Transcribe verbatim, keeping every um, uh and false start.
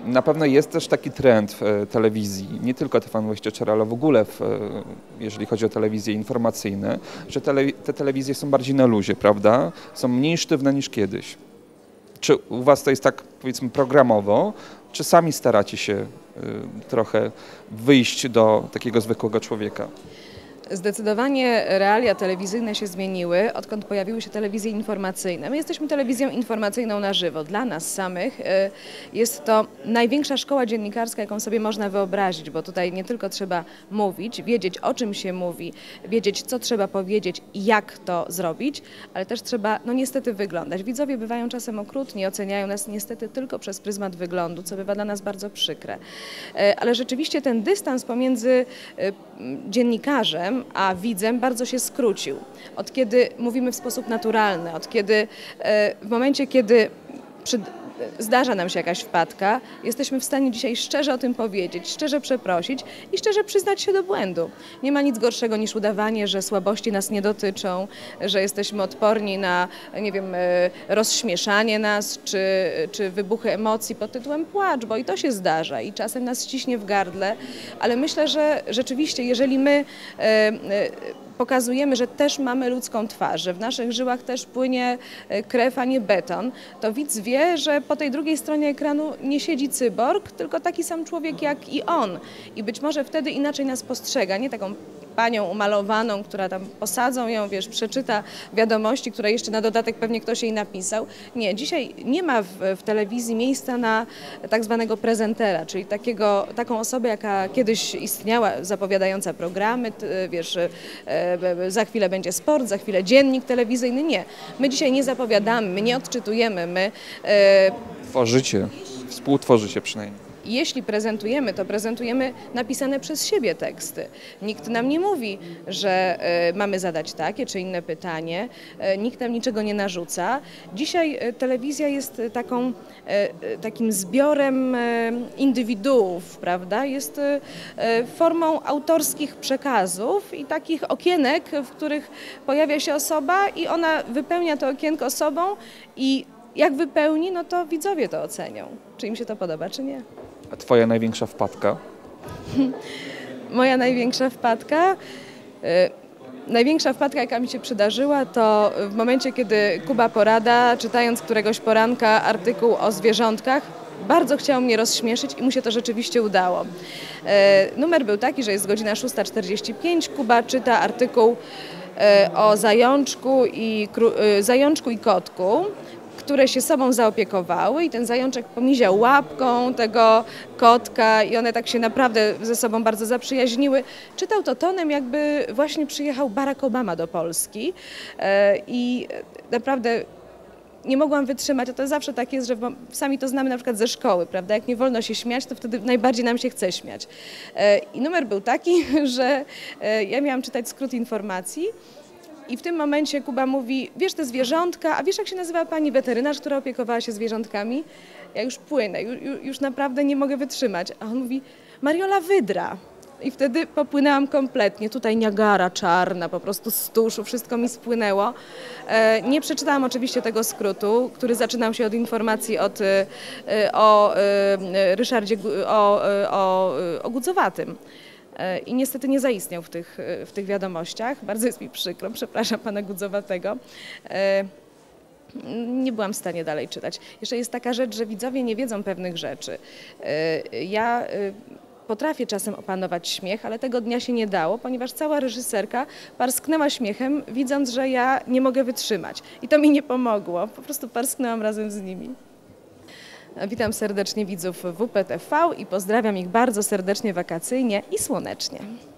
Na pewno jest też taki trend w telewizji, nie tylko T V N dwadzieścia cztery, ale w ogóle, w, jeżeli chodzi o telewizje informacyjne, że tele, te telewizje są bardziej na luzie, prawda? Są mniej sztywne niż kiedyś. Czy u Was to jest tak, powiedzmy, programowo, czy sami staracie się y, trochę wyjść do takiego zwykłego człowieka? Zdecydowanie realia telewizyjne się zmieniły, odkąd pojawiły się telewizje informacyjne. My jesteśmy telewizją informacyjną na żywo. Dla nas samych jest to największa szkoła dziennikarska, jaką sobie można wyobrazić, bo tutaj nie tylko trzeba mówić, wiedzieć, o czym się mówi, wiedzieć, co trzeba powiedzieć i jak to zrobić, ale też trzeba, no niestety, wyglądać. Widzowie bywają czasem okrutni, oceniają nas niestety tylko przez pryzmat wyglądu, co bywa dla nas bardzo przykre. Ale rzeczywiście ten dystans pomiędzy dziennikarzem a widzem bardzo się skrócił. Od kiedy mówimy w sposób naturalny, od kiedy w momencie, kiedy przy, zdarza nam się jakaś wpadka, jesteśmy w stanie dzisiaj szczerze o tym powiedzieć, szczerze przeprosić i szczerze przyznać się do błędu. Nie ma nic gorszego niż udawanie, że słabości nas nie dotyczą, że jesteśmy odporni na, nie wiem, rozśmieszanie nas, czy, czy wybuchy emocji pod tytułem płacz, bo i to się zdarza i czasem nas ściśnie w gardle, ale myślę, że rzeczywiście, jeżeli my e, e, pokazujemy, że też mamy ludzką twarz, że w naszych żyłach też płynie krew, a nie beton, to widz wie, że po tej drugiej stronie ekranu nie siedzi cyborg, tylko taki sam człowiek jak i on. I być może wtedy inaczej nas postrzega, nie taką panią umalowaną, która tam posadzą ją, wiesz, przeczyta wiadomości, które jeszcze na dodatek pewnie ktoś jej napisał. Nie, dzisiaj nie ma w, w telewizji miejsca na tak zwanego prezentera, czyli takiego, taką osobę, jaka kiedyś istniała, zapowiadająca programy, wiesz, za chwilę będzie sport, za chwilę dziennik telewizyjny. Nie, my dzisiaj nie zapowiadamy, my nie odczytujemy, my... Tworzycie, współtworzycie przynajmniej. Jeśli prezentujemy, to prezentujemy napisane przez siebie teksty. Nikt nam nie mówi, że y, mamy zadać takie czy inne pytanie, y, nikt nam niczego nie narzuca. Dzisiaj y, telewizja jest taką, y, takim zbiorem y, indywiduów, prawda? Jest y, y, formą autorskich przekazów i takich okienek, w których pojawia się osoba i ona wypełnia to okienko sobą i jak wypełni, no to widzowie to ocenią, czy im się to podoba, czy nie. A Twoja największa wpadka? Moja największa wpadka? Yy, największa wpadka, jaka mi się przydarzyła, to w momencie, kiedy Kuba Porada, czytając któregoś poranka artykuł o zwierzątkach, bardzo chciał mnie rozśmieszyć i mu się to rzeczywiście udało. Yy, numer był taki, że jest godzina szósta czterdzieści pięć, Kuba czyta artykuł yy, o zajączku i, yy, zajączku i kotku, które się sobą zaopiekowały i ten zajączek pomiział łapką tego kotka i one tak się naprawdę ze sobą bardzo zaprzyjaźniły. Czytał to tonem, jakby właśnie przyjechał Barack Obama do Polski i naprawdę nie mogłam wytrzymać, a to zawsze tak jest, że sami to znamy na przykład ze szkoły, prawda? Jak nie wolno się śmiać, to wtedy najbardziej nam się chce śmiać. I numer był taki, że ja miałam czytać skrót informacji. I w tym momencie Kuba mówi, wiesz, te zwierzątka, a wiesz, jak się nazywa pani weterynarz, która opiekowała się zwierzątkami? Ja już płynę, już, już naprawdę nie mogę wytrzymać. A on mówi, Mariola Wydra. I wtedy popłynęłam kompletnie. Tutaj Niagara czarna, po prostu z tuszu, wszystko mi spłynęło. Nie przeczytałam oczywiście tego skrótu, który zaczynał się od informacji od, o Ryszardzie, o, o, o Gudzowatym. I niestety nie zaistniał w tych, w tych wiadomościach. Bardzo jest mi przykro, przepraszam pana Gudzowatego. Nie byłam w stanie dalej czytać. Jeszcze jest taka rzecz, że widzowie nie wiedzą pewnych rzeczy. Ja potrafię czasem opanować śmiech, ale tego dnia się nie dało, ponieważ cała reżyserka parsknęła śmiechem, widząc, że ja nie mogę wytrzymać. I to mi nie pomogło. Po prostu parsknęłam razem z nimi. Witam serdecznie widzów W P T V i pozdrawiam ich bardzo serdecznie, wakacyjnie i słonecznie.